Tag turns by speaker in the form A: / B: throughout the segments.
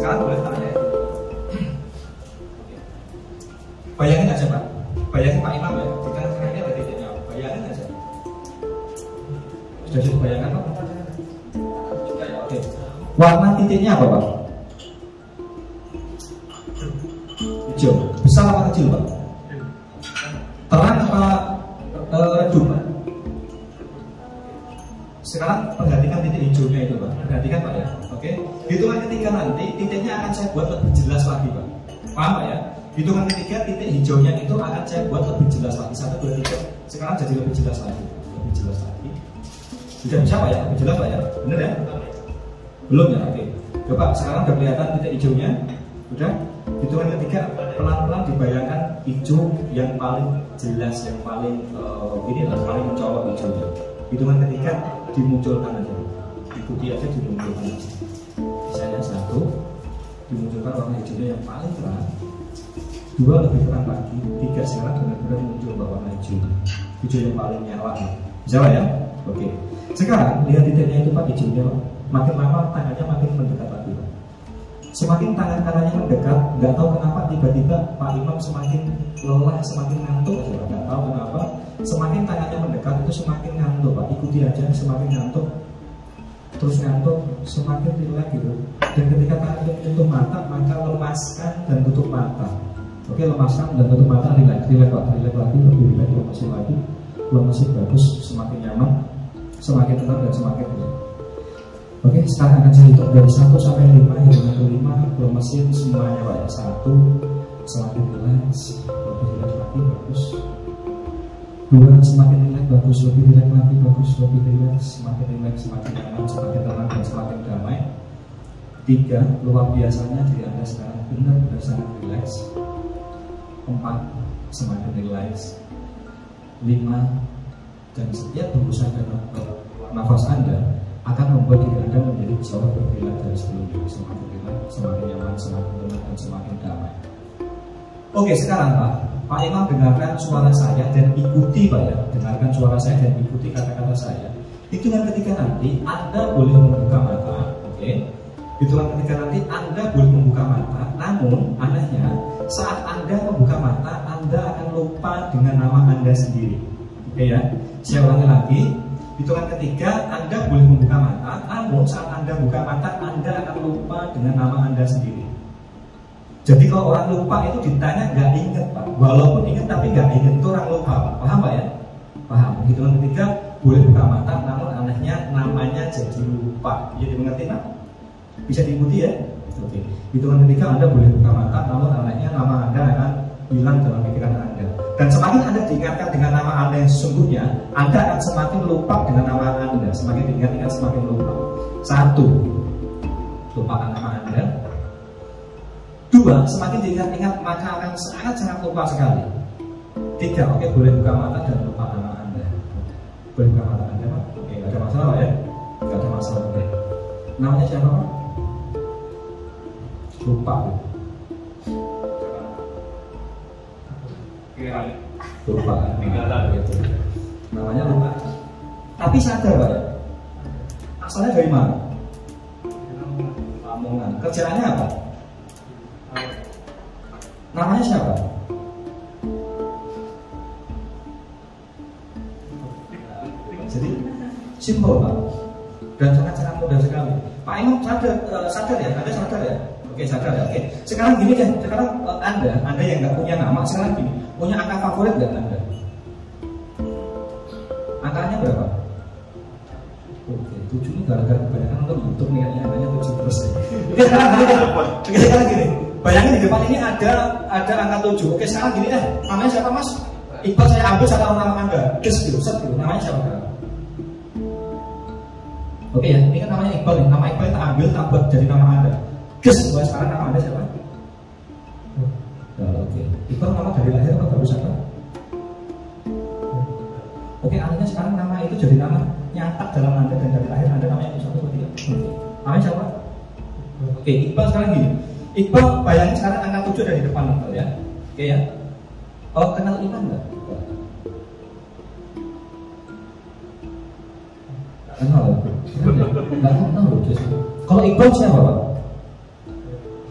A: Sekarang boleh tanya ya. Bayangin aja Pak. Bayangin Pak Imam ya. Di tengah-tengahnya ada titiknya. Bayangin aja. Sudah cukup bayangkan Pak? Sudah ya, oke. Warna titiknya apa Pak? Hijau. Besar apa kecil Pak? Terang apa redup Pak? Sekarang perhatikan titik hijaunya itu Pak. Perhatikan Pak ya. Oke. Hitungan ketiga nanti titiknya akan saya buat lebih jelas lagi Pak. Paham Pak ya? Hitungan ketiga titik hijaunya itu akan saya buat lebih jelas lagi. 1, 2, 3. Sekarang jadi lebih jelas lagi. Lebih jelas lagi. Sudah bisa Pak ya? Lebih jelas Pak ya? Bener ya? Belum ya? Oke. Coba sekarang udah kelihatan titik hijaunya. Udah. Hitungan ketiga pelan-pelan dibayangkan hijau yang paling jelas, yang paling ini adalah paling mencolok hijaunya. Hitungan ketiga dimunculkan aja. Ikuti aja dimunculkan aja. Misalnya 1 dimunculkan warna hijaunya yang paling terang. 2 lebih terang lagi. 3 sekarang benar-benar muncul warna hijau. Hijau yang paling nyala. Bisa Pak ya? Oke. Sekarang lihat titiknya itu Pak hijaunya. Makin lama tangannya makin mendekat lagi Pak. Semakin tangan kanannya mendekat, nggak tahu kenapa tiba-tiba Pak Imam semakin lelah, semakin ngantuk aja, nggak tahu kenapa. Semakin tangannya mendekat itu semakin ngantuk Pak. Ikuti aja, semakin ngantuk, terus ngantuk, semakin rileks gitu. Dan ketika tangan itu menyentuh mata, maka lemaskan dan tutup mata. Oke, lemaskan dan tutup mata, rileks Pak, rileks lagi, lebih rileks, lemesin lagi, lemesin bagus, semakin nyaman, semakin tenang dan semakin rileks. Oke, sekarang akan saya hitung dari 1 sampai 5. Hitungan ke-5, lemesin semuanya Pak ya. 1, semakin rileks, lebih rileks lagi, bagus. 2, semakin rileks, bagus, lebih rileks lagi, bagus, lebih rileks, semakin rileks, semakin nyaman, semakin tenang dan semakin damai. 3, luar biasanya diri Anda sekarang benar-benar sangat rileks. 4, semakin rileks. 5, dan setiap hembusan dalam nafas Anda akan membuat diri Anda menjadi seorang berbeda dari sebelumnya. Semakin rileks, semakin nyaman, semakin tenang dan semakin damai. Oke, sekarang Pak Imam dengarkan suara saya dan ikuti Pak ya. Dengarkan suara saya dan ikuti kata-kata saya. Hitungan ketiga nanti Anda boleh membuka mata. Oke. Hitungan ketiga nanti Anda boleh membuka mata. Namun anehnya saat Anda membuka mata Anda akan lupa dengan nama Anda sendiri. Oke ya. Saya ulangi lagi. Hitungan ketiga Anda boleh membuka mata. Namun saat Anda buka mata Anda akan lupa dengan nama Anda sendiri. Jadi kalau orang lupa itu ditanya nggak inget Pak. Walaupun inget tapi nggak inget itu orang lupa Pak. Paham Pak ya? Paham. Hitungan ketiga boleh buka mata, namun anehnya namanya jadi lupa. Jadi mengerti Pak? Bisa diikuti ya? Oke. Hitungan ketiga Anda boleh buka mata, namun anehnya nama Anda akan hilang dalam pikiran Anda. Dan semakin Anda diingatkan dengan nama Anda yang sesungguhnya, Anda akan semakin lupa dengan nama Anda. Semakin diingat-ingat semakin lupa. 1, lupakan nama Anda. 2, semakin diingat-ingat maka akan sangat-sangat lupa sekali. 3, oke, boleh buka mata dan lupa nama Anda. Boleh buka mata Anda Pak? Oke, gak ada masalah Pak ya? Gak ada masalah Pak. Namanya siapa Pak? Lupa Pak. Lupa gitu. Namanya lupa. Tapi sadar Pak ya? Asalnya dari mana? Lamongan. Kerjaannya apa? Namanya siapa? Jadi simpel Pak. Dan sangat-sangat mudah sekali. Pak Imam sadar ya? Anda sadar ya? Oke, sadar ya? Oke. Sekarang gini deh. Sekarang Anda yang nggak punya nama, sekarang gini. Punya angka favorit nggak Anda? Angkanya berapa? Oke, 7 ini gara-gara kebanyakan nonton YouTube nih, angkanya 7 terus. Oke, sekarang gini. Bayangin di depan ini ada angka 7. Oke, sekarang gini deh. Namanya siapa Mas? Iqbal, saya ambil satu nama Anda. Kes gitu, set gitu. Namanya siapa? Oke ya, ini kan namanya Iqbal nih. Nama Iqbal kita ambil, tak buat jadi nama Anda. Kes, buat sekarang nama Anda siapa? Oke. Iqbal nama dari lahir atau baru saja? Oke, artinya sekarang nama itu jadi nama nyatak dalam Anda dan dari lahir Anda namanya itu satu atau tidak? Namanya siapa? Oke, Iqbal sekarang gini. Iqbal bayangin sekarang angka 7 dari depan Iqbal ya. Oke ya. Oh, kenal Iman enggak? Kenal ya? Enggak kenal loh. Kalau Iqbal siapa Pak?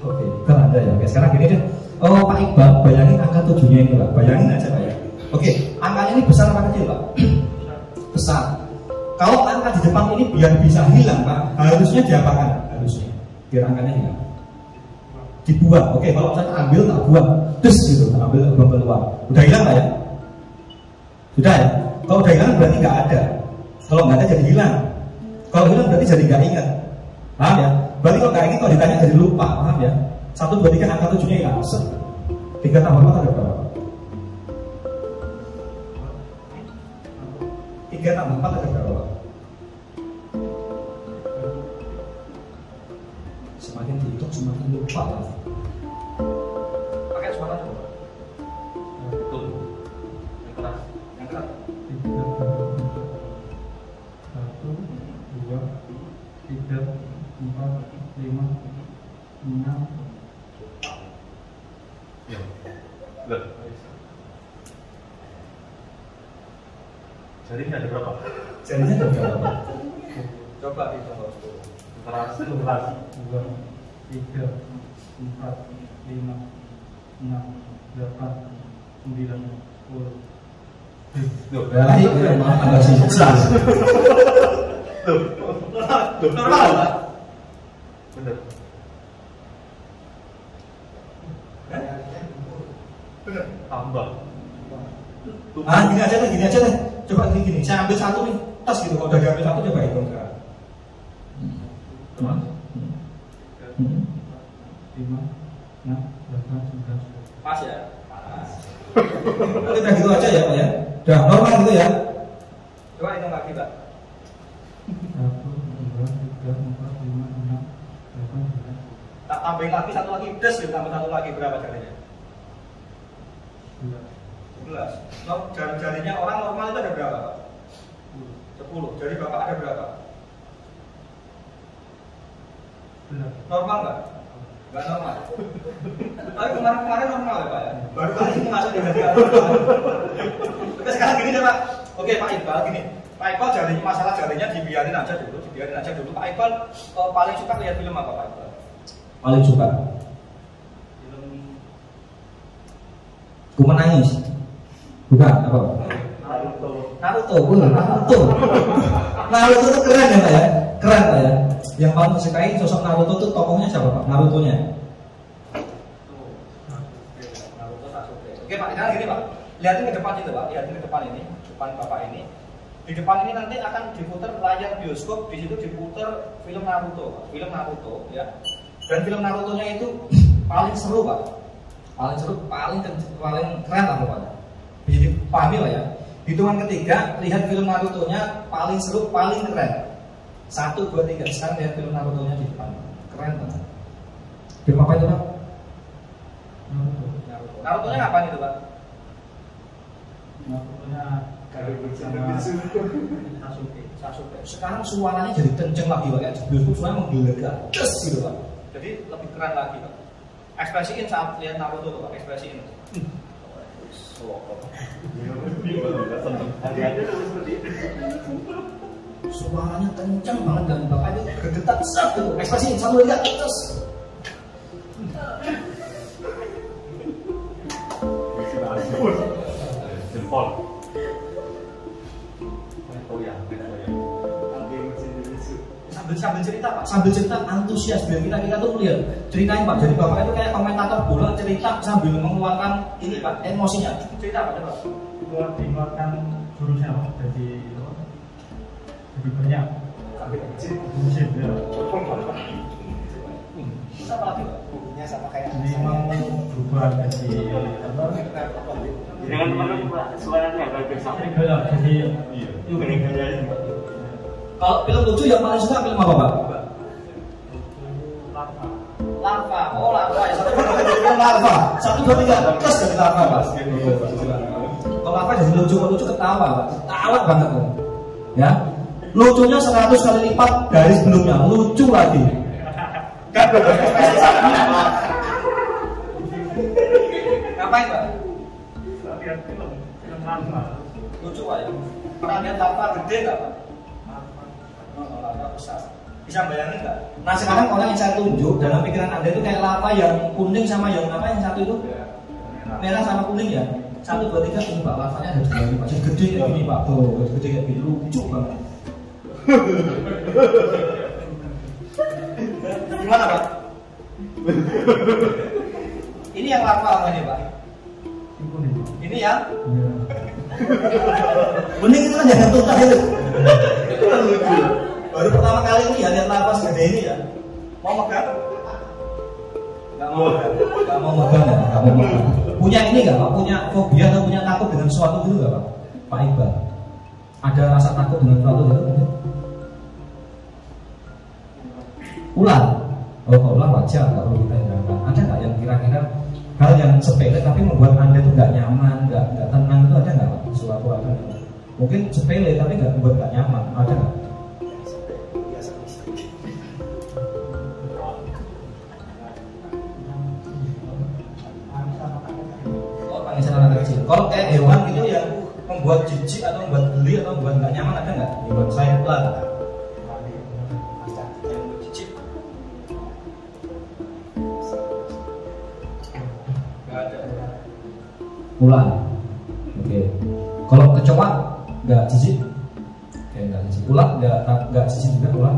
A: Oke, sekarang gini deh. Oh Pak Iqbal, bayangin angka 7-nya ini Pak. Bayangin aja Pak ya. Oke, angkanya ini besar apa kecil Pak? Besar. Kalau angka di depan ini biar bisa hilang Pak, harusnya diapakan? Harusnya biar angkanya hilang, dibuang. Oke, kalau saya ambil tak buang, terus gitu, ambil keluar. Udah hilang Pak ya? Sudah ya? Kalau udah hilang berarti nggak ada. Kalau nggak ada jadi hilang. Kalau hilang berarti jadi nggak ingat. Paham ya? Berarti kalau nggak ingat, kalau ditanya jadi lupa. Paham ya? 1, 2, 3 angka 7-nya hilang. 3 tambah 4 ada berapa? 3 tambah 4 ada berapa? Semakin dihitung semakin lupa. Pakai suara coba. Betul. Yang keras. Yang keras.
B: 1, 2, 3, 4, 5, 6.
C: Ya. Jarinya ada berapa?
A: Jarinya ada berapa? Coba hitung.
C: Antara 11,
B: 2, 3, 4, 5, 6, 8, 9, 10.
A: Berarti memang agak susah.
C: normal Pak? Bener. Bener. Tambah.
A: Gini aja deh. Coba gini. Saya ambil 1 nih, tas gitu. Kalau udah diambil 1 coba hitung sekarang.
B: 5, 6, 8, 9.
A: Pas ya? Pas. Udah gitu aja ya Pak ya? Udah normal gitu ya? Coba hitung lagi Pak.
B: 1, 2, 3, 4, 5, 6, 8, 9.
A: Tak tambahin lagi 1 lagi, des gitu, tambah 1 lagi, berapa jarinya? 11. No, jari-jarinya orang normal itu ada berapa Pak? 10. Jari Bapak ada berapa? Normal nggak? Nggak normal. Tapi kemarin normal ya Pak ya? Baru kali ini masuk di bagian normal. Oke, sekarang gini deh Pak. Oke Pak Iqbal, gini. Pak Iqbal jarinya, masalah jarinya dibiarin aja dulu. Pak Iqbal paling suka lihat film apa Pak Iqbal? Paling suka film Ku Menangis. Bukan apa? Naruto itu keren ya Pak ya? Keren Pak ya? Yang paling disukai sosok Naruto itu tokohnya siapa Pak? Naruto-nya? Naruto Sasuke. Oke Pak, sekarang gini Pak. Lihatin ke depan itu Pak, lihatin ke depan ini, depan Bapak ini. Di depan ini nanti akan diputar layar bioskop, di situ diputar film Naruto, Pak. Film Naruto ya. Dan film Naruto-nya itu paling seru Pak. Paling seru, paling keren lah pokoknya. Jadi pahami Pak ya. Hitungan ketiga, lihat film Naruto-nya paling seru, paling keren. 1, 2, 3. Sekarang lihat film Naruto-nya di depan. Keren banget. Film apa itu Pak? Naruto-nya ngapain itu Pak?
B: Naruto-nya
A: Sasuke. Sekarang suaranya jadi kenceng lagi Pak. Di bioskop suaranya menggelegar. Des gitu Pak. Jadi lebih keren lagi Pak. Ekspresiin saat lihat Naruto tuh Pak. Ekspresiin. Suaranya kencang banget dan Bapak itu bergetar besar tuh. Ekspresiin 1, 2, 3. Terus.
C: Jempol.
A: Sambil cerita Pak, sambil cerita antusias biar kita tuh melihat ceritain Pak. Jadi Bapak itu kayak komentator bola, cerita sambil mengeluarkan ini Pak, emosinya. Cerita Pak, coba.
B: Buat dikeluarkan jurusnya Pak, jadi banyak. Musik ya.
A: Sama lagi Pak, bukunya sama kayak.
B: Jadi mau berubah jadi apa?
C: Dengan Pak, suaranya agak besar.
B: Jadi
C: Itu gini-gini.
A: Kalau film lucu yang paling suka film apa Pak? Larva. Oh larva ya. 1, 2, 3 film larva. 1, 2, 3 terus jadi larva Pak. Kalau larva jadi lucu ketawa Pak. Ketawa banget tuh. Ya. Lucunya 100 kali lipat dari sebelumnya. Lucu lagi. Kan ngapain Pak?
B: lihat film larva.
A: Lucu Pak ya. Pernah lihat larva gede nggak Pak? Larva besar. Bisa bayangin nggak? Nah sekarang orang yang saya tunjuk dalam pikiran Anda itu kayak lava yang kuning sama yang apa yang satu itu? Merah sama kuning ya. 1, 2, 3 ini Pak, lavanya ada dua nih Pak. Jadi gede kayak gini Pak, tuh gede kayak gini, lucu banget. Gimana Pak? Ini yang lava apa nih Pak? Ini yang kuning itu kan jangan tuntas itu. Itu kan lucu. Baru pertama kali ini lihat lava segede ini ya. Mau megang? Gak mau megang ya? Gak mau megang. Punya ini gak Pak? Punya fobia atau punya takut dengan sesuatu dulu gak Pak? Pak Iqbal, ada rasa takut dengan sesuatu gak? Ular. Oh kalau ular wajar, gak perlu kita hilangkan. Ada gak yang kira-kira hal yang sepele tapi membuat Anda itu gak nyaman, gak tenang itu ada gak Pak? Sesuatu ada gak? Mungkin sepele tapi gak membuat gak nyaman, ada gak? Kalau kayak hewan gitu yang membuat jijik atau membuat geli atau membuat nggak nyaman ada nggak? Hewan saya ular. Jijik. Nggak ada. Ular. Oke. Kalau kecoa nggak jijik? Oke nggak jijik. Ular nggak jijik juga ular.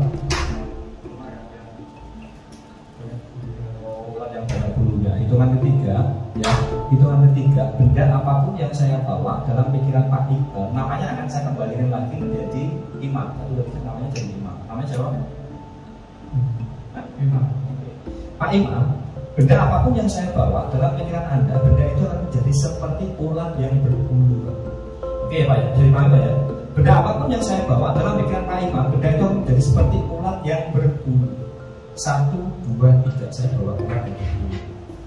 A: Ular yang banyak bulunya. Hitungan ketiga. Ya, hitungan ketiga, benda apapun yang saya bawa dalam pikiran Pak Iqbal, namanya akan saya kembalikan lagi menjadi imam. Namanya jadi imam. Namanya siapa? Imam. Pak Imam, benda apapun yang saya bawa dalam pikiran Anda, benda itu akan menjadi seperti ular yang berbulu. Oke Pak ya, jadi Pak ya. Benda apapun yang saya bawa dalam pikiran Pak Imam, benda itu akan menjadi seperti ular yang berbulu. 1, 2, 3, saya bawa ular yang berbulu.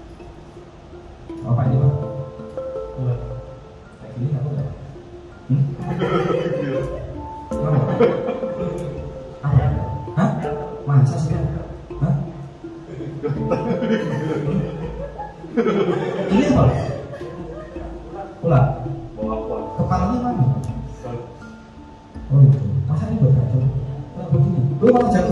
A: Apa ini Pak? Kayak gini aku nggak? Apa? Hah? Masa sih? Hah? Ini apa? Ular? Kepalanya mana? Oh itu. Masa ini buat jatuh? Begini. Lu malah jatuh.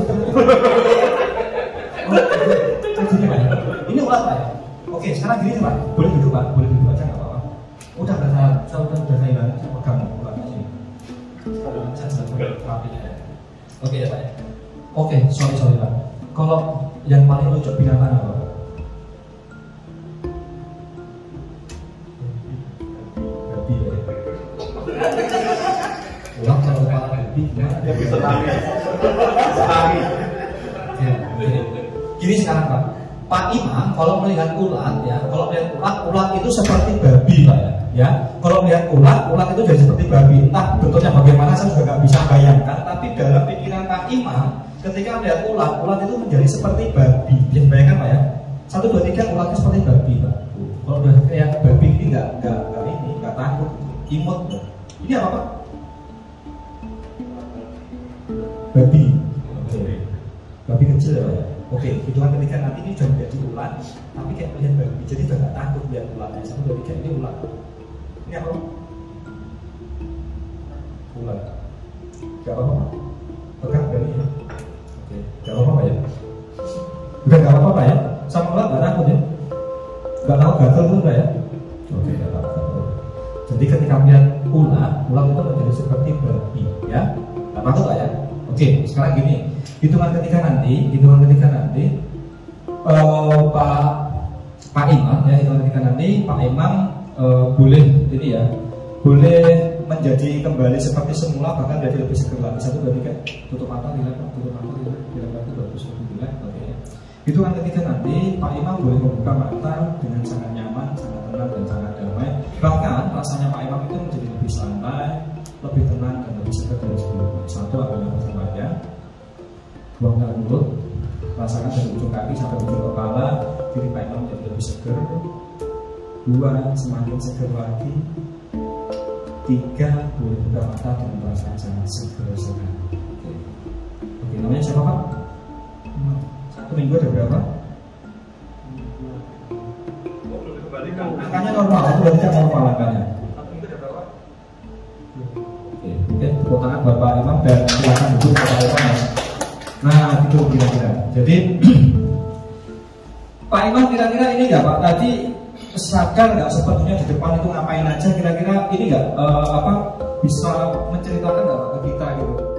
A: Oh, gini Pak. Ini ular Pak ya? Oke, sekarang gini Pak, boleh duduk Pak, boleh duduk aja nggak apa-apa. Udah saya hilang, saya pegang ularnya sini. Saya rapi ya. Oke ya Pak. Oke, sorry Pak. Kalau yang paling lucu binatang apa Pak? Babi ya. Ular kalau kepala babi gimana? Ya bisa nangis. Gini sekarang Pak. Pak Imam kalau melihat ular ya, kalau melihat ular itu seperti babi Pak ya. Ya, kalau melihat ular itu jadi seperti babi. Entah bentuknya bagaimana saya juga nggak bisa bayangkan. Tapi dalam pikiran Pak Imam, ketika melihat ular itu menjadi seperti babi. Bisa bayangkan Pak ya. 1, 2, 3 ular itu seperti babi Pak. Kalau udah kayak babi ini nggak takut, imut. Ini apa Pak? Babi. Babi kecil ya Pak ya. Oke, hitungan ketiga nanti ini sudah menjadi ular, tapi kayak melihat babi, jadi sudah nggak takut lihat ularnya. 1, 2, 3 ini ular. Ini apa? Ular. Gak apa-apa. Pegang dari ya. Oke, gak apa-apa ya. Udah gak apa-apa ya. Sama ular nggak takut ya. Nggak tahu gatel pun nggak ya. Oke, nggak takut. Jadi ketika melihat ular itu menjadi seperti babi, ya. Nggak takut nggak ya? Oke, sekarang gini. Hitungan ketiga nanti Pak Imam ya, hitungan ketiga nanti Pak Imam boleh ini ya, boleh menjadi kembali seperti semula, bahkan jadi lebih seger lagi. 1, 2, 3 tutup mata, relax, bagus, relax. Oke. Hitungan ketiga nanti Pak Imam boleh membuka mata dengan sangat nyaman, sangat tenang dan sangat damai. Bahkan rasanya Pak Imam itu menjadi lebih santai, lebih tenang dan lebih seger dari sebelumnya. 1, ambil nafas panjang. Buangkan mulut, rasakan dari ujung kaki sampai ujung kepala, diri Pak Imam jadi lebih seger. 2, semakin seger lagi. 3, boleh buka mata dengan perasaan sangat seger sekali. Oke, namanya siapa Pak? 1 minggu ada berapa? Angkanya normal, aku berarti kan normal angkanya. 1 minggu ada berapa? Oke, tepuk tangan Bapak Imam dan silakan duduk kepada Bapak. Nah, gitu kira-kira. Jadi Pak Iman kira-kira ini nggak Pak? Tadi sadar nggak sepertinya di depan itu ngapain aja? Kira-kira ini nggak bisa menceritakan nggak Pak ke kita gitu?